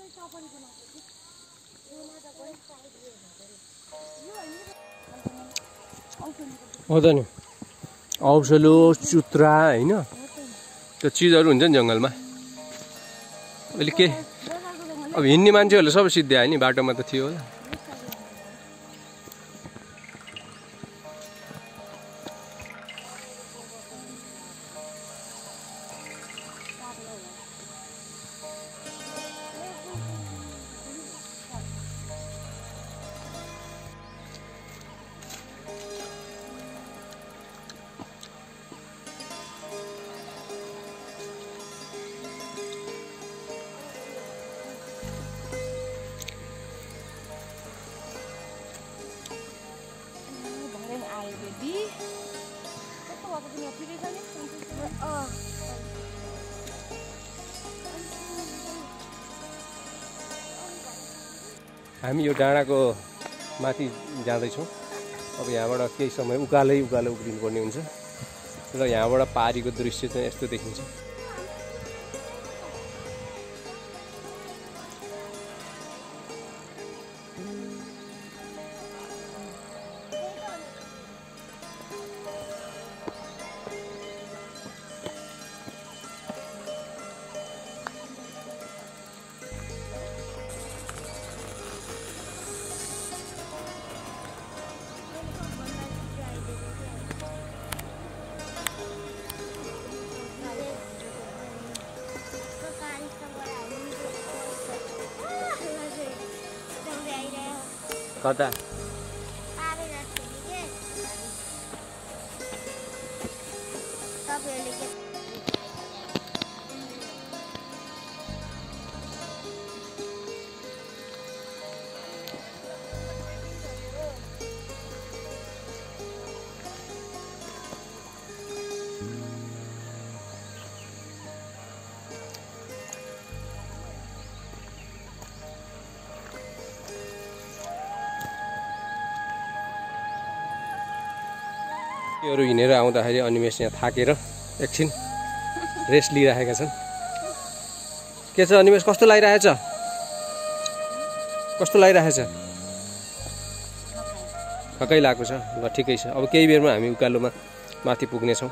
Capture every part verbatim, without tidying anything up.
हो त नि औसलो चुत्रा हैन त्यो चिजहरू हुन्छ नि जङ्गलमा अहिले के अब हिँड्ने मान्छेहरूले सबै सिद्ध्यायो नि बाटोमा त थियो होला हामी यो डाँडाको माथि जाँदैछौँ अब यहाँबाट केही समय उकालै उकालो उक्लिनु पर्ने हुन्छ र यहाँबाट पारीको दृश्य चाहिँ यस्तो देखिन्छ कता हरू हिँडेर आउँदाखेरि अनिमेष यहाँ थाकेर एकछिन रेस्ट लिइरहेका छन् के छ अनिमेष कस्तो लागिरहेछ कस्तो लागिरहेछ थकै लागेको छ ल ठिकै छ अब केही बेरमा हामी उकालोमा माथि पुग्नेछौँ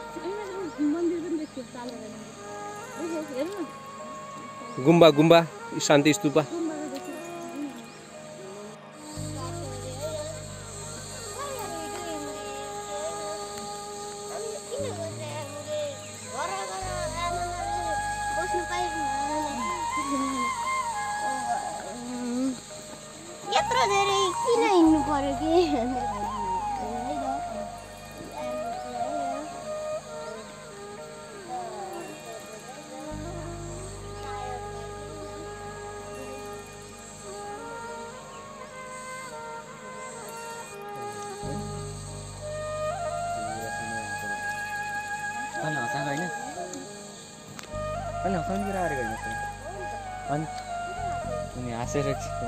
गुम्बा गुम्बा शान्ति स्तूपा यत्रो धेरै किन हिँड्नु पर्यो के अनि हँसाएको होइन अनि हँसाउनु कुरा गरेको होइन अनि उनी हाँसेर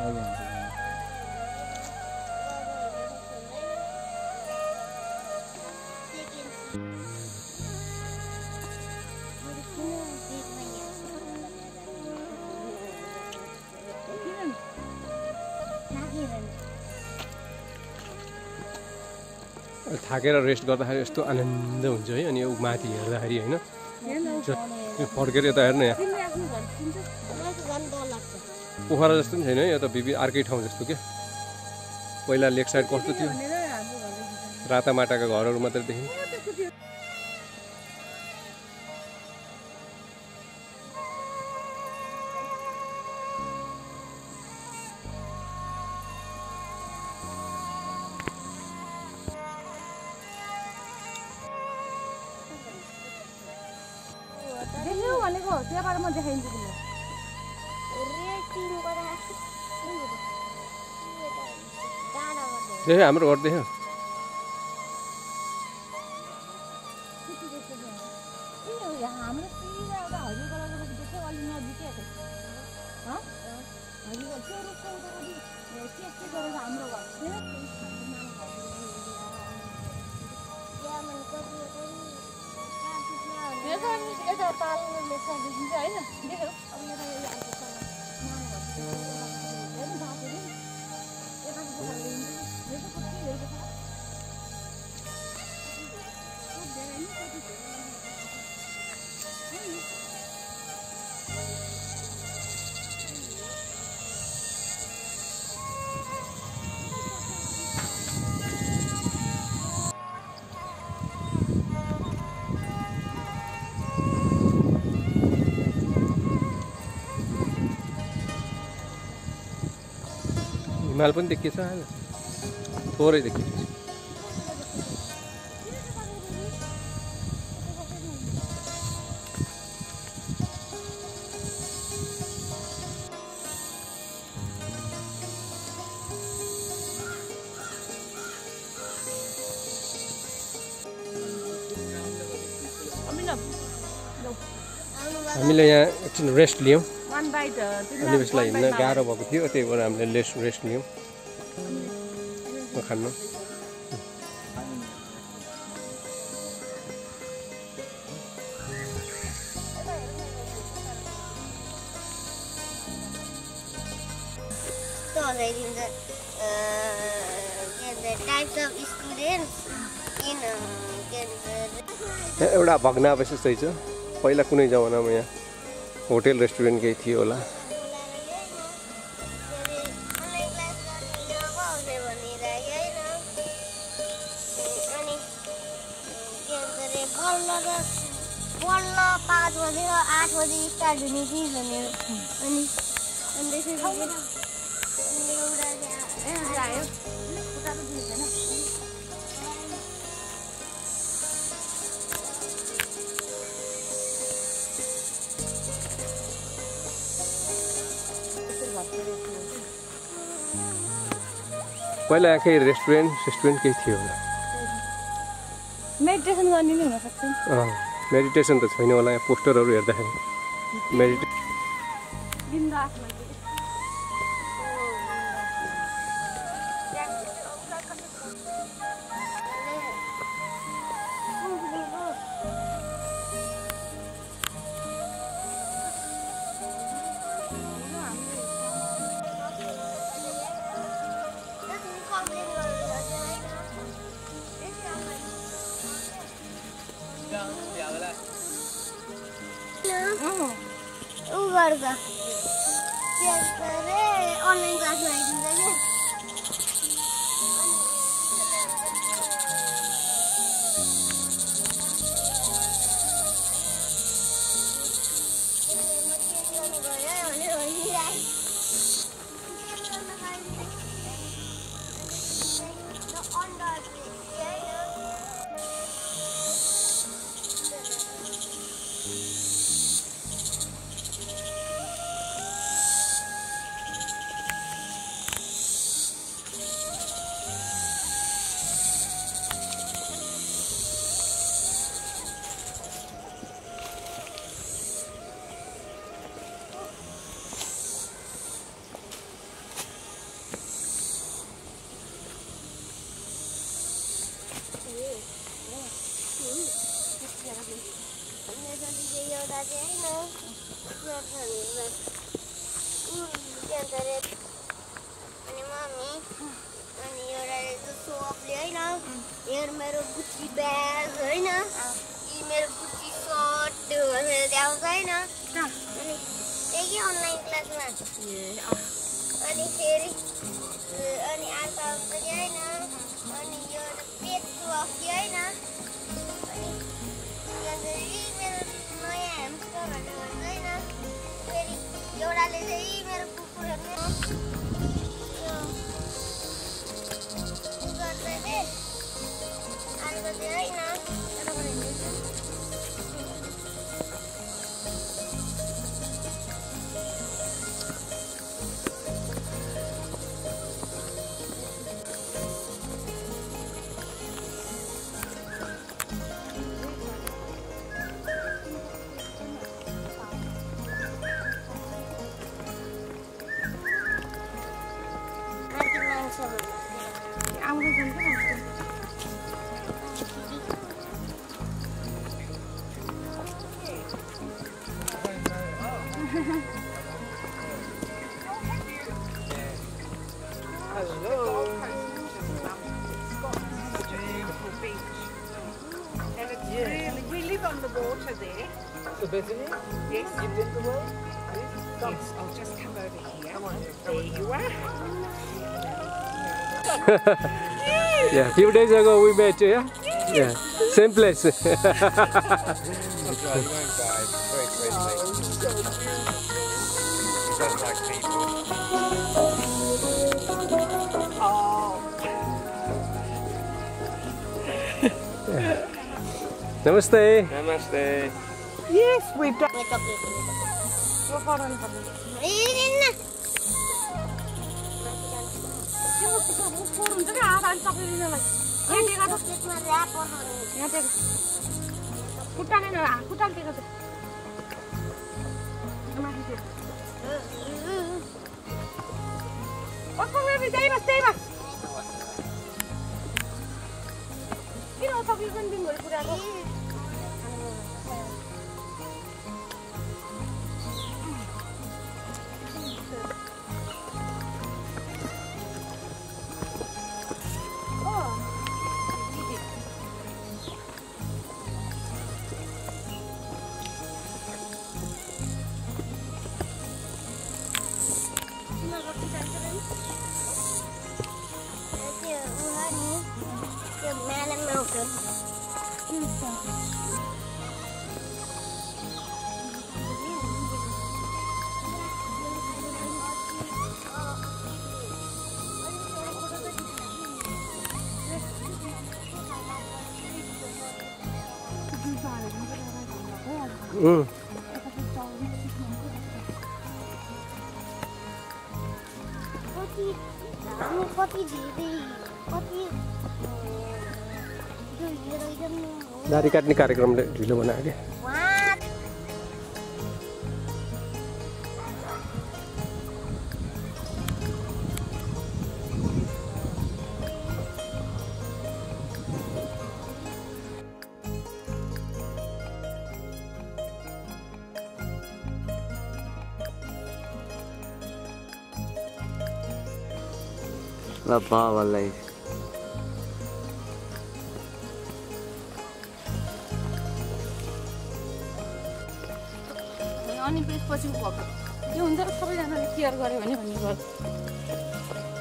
थाकेर रेस्ट गर्दाखेरि यस्तो आनन्द हुन्छ है अनि यो माथि हेर्दाखेरि होइन फर्केर यता हेर्नु यहाँ पोखरा जस्तो पनि छैन है यो त बिबी अर्कै ठाउँ जस्तो के पहिला लेक साइड कस्तो थियो रातामाटाका घरहरू मात्रै देखिन्छ देख्यो हाम्रो घर देख्यो यता पाल्नु लेख्छ देखिन्छ हैन देख्यौ अब यता हिमाल पनि देखिन्छ थोरै देखिन्छ हामीले यहाँ एकछिन रेस्ट लियौँ अनि त्यसलाई हिँड्न गाह्रो भएको थियो त्यही भएर हामीले लेस रेस्ट लियौँ खानु एउटा भग्नावशेष चाहिँ छ पहिला कुनै जमानामा यहाँ होटेल रेस्टुरेन्ट केही थियो होला बल्ल पाँच बजे आठ बजे स्टार्ट हुने चिज भनेर अनि अनि त्यसपछि आयो पहिला यहाँ केही रेस्टुरेन्ट रेस्टुरेन्ट केही थियो होला मेडिटेसन गर्ने नि हुन सक्छ मेडिटेसन त छैन होला यहाँ पोस्टरहरू हेर्दाखेरि मेडिटे ऑनलाइन क्लास में यार मेरो गुच्ची ब्याग हैन यी मेरो गुच्ची सर्ट भनेर ल्याउँछ हैन अनि त्यही अनलाइन क्लासमा अनि फेरि अनि आर्का पनि हैन अनि यो पेट वाक हैन अनि यी मेरो नयाँ ह्यामस्टर भनेर भन्छ हैन फेरि एउटाले चाहिँ मेरो कुकुरहरु The Bethany? Yes. You've been the way? Yes, I'll just come over here. Come on. There you are. Yeah, a few days ago we met, yeah? Yeah, same place. That's right, you won't die. Very friendly. He does like people. नमस्ते नमस्ते Yes, we got. मैं chocolate वो पढाउनु पर्ने ए न त्यो त्यो मुखर हुन्छ के आधा अनि चक्लेट लिनलाई यहाँ टेका त चॉकलेटमा र्यापर यहाँ टेका खुट्टाले न खुट्टाले टेका त माथि त्यो ओ कोमे त्यही बस त्यही बस किन चक्लेट पनि दिनुभयो पुराको Mm. दारी काट्ने कार्यक्रमले ढिलो बनायो क्या ल बाबालाई अनि त्यसपछि त्यो हुन्छ र सबैजनाले केयर गर्यो भने भन्ने गर्छ